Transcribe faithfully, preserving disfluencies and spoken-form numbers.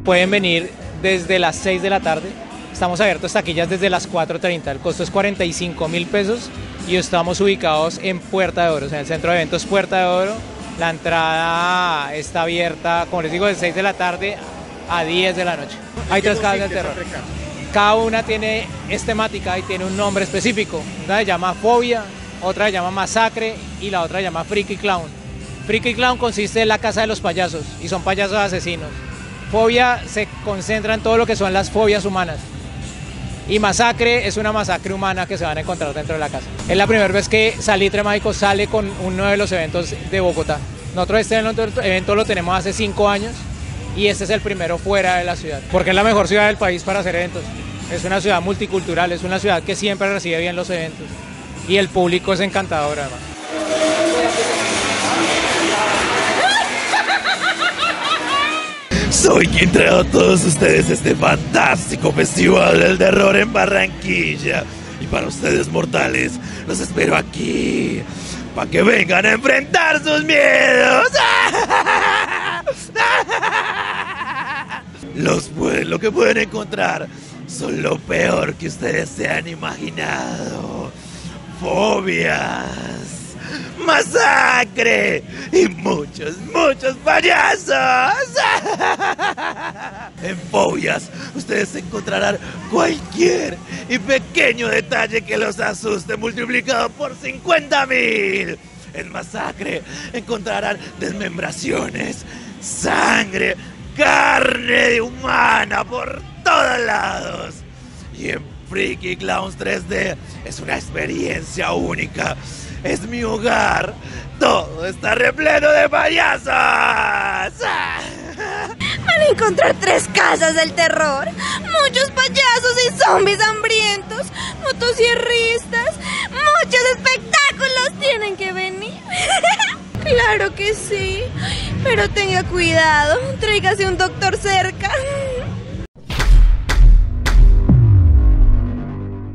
pueden venir desde las seis de la tarde. Estamos abiertos taquillas desde las cuatro treinta. El costo es cuarenta y cinco mil pesos y estamos ubicados en Puerta de Oro, en el centro de eventos Puerta de Oro. La entrada está abierta, como les digo, de seis de la tarde a diez de la noche. Hay tres casas del terror. Cada una tiene es temática y tiene un nombre específico. Una se llama Fobia, otra se llama Masacre y la otra se llama Freaky Clown. Freaky Clown consiste en la casa de los payasos y son payasos asesinos. Fobia se concentra en todo lo que son las fobias humanas. Y Masacre es una masacre humana que se van a encontrar dentro de la casa. Es la primera vez que Salitre Mágico sale con uno de los eventos de Bogotá. Nosotros este evento lo tenemos hace cinco años. Y este es el primero fuera de la ciudad, porque es la mejor ciudad del país para hacer eventos. Es una ciudad multicultural, es una ciudad que siempre recibe bien los eventos. Y el público es encantador además. Soy quien trae a todos ustedes este fantástico festival del terror en Barranquilla. Y para ustedes mortales, los espero aquí, para que vengan a enfrentar sus miedos. Los lo que pueden encontrar son lo peor que ustedes se han imaginado. Fobias, masacre y muchos, muchos payasos. En Fobias ustedes encontrarán cualquier y pequeño detalle que los asuste multiplicado por cincuenta mil. En Masacre encontrarán desmembraciones, sangre, carne de humana por todos lados. Y en Freaky Clowns tres D es una experiencia única. Es mi hogar. Todo está repleto de payasos. Van a encontrar tres casas del terror, muchos payasos y zombies hambrientos, motosierristas, muchos espectáculos. Tienen que venir. Claro que sí, pero tenga cuidado, tráigase un doctor cerca.